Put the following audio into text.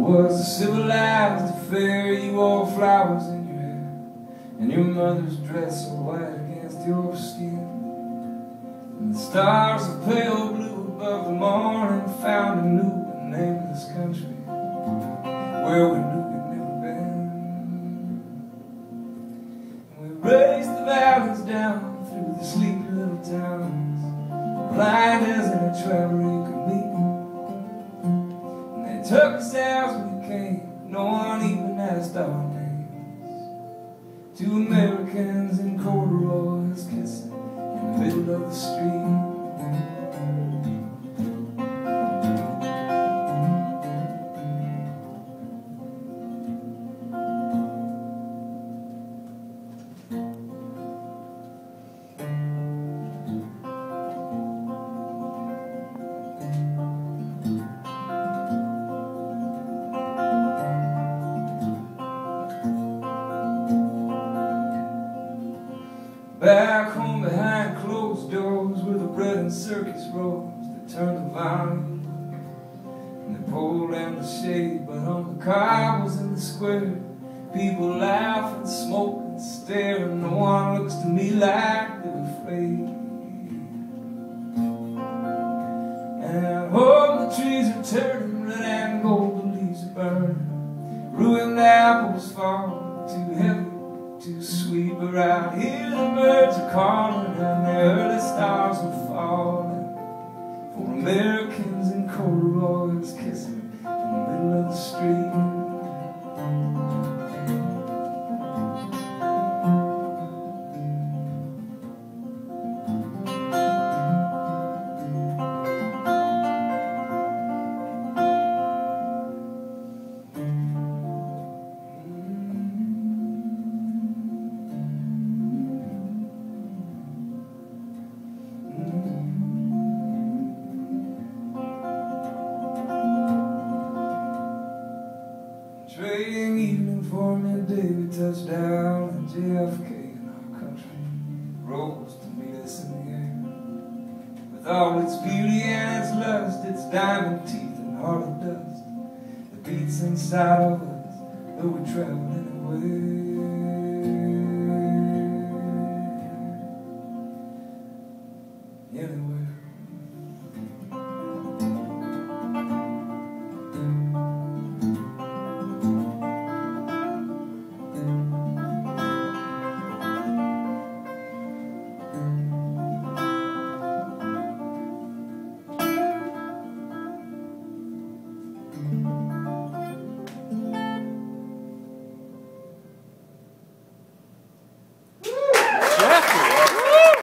was a civilized affair. You wore flowers in your hair, and your mother's dress so white against your skin. And the stars of pale blue above the morning found a new and nameless country where we knew we'd never been. And we raced the valleys down through the sleepy little towns, blind as any traveler you could meet. And they took us as we came, no one even asked our names. Two Americans in corduroys kissing in the middle of the street. Back home behind closed doors were the bread and circus rolls that turned the vine, and they pulled down the shade. But on the cobbles in the square, people laugh and smoke and stare, and no one looks to me like they're afraid. And at home the trees are turning red and gold, the leaves are burning, ruined apples fall too heavy, too sweet. But out here the birds are calling, and the early stars are falling for Americans in corduroys kissing in the middle of the street. Trading evening for midday, we touched down in JFK, and our country rose to meet us in the air. With all its beauty and its lust, its diamond teeth and heart of dust, the beats inside of us, though we travel anywhere.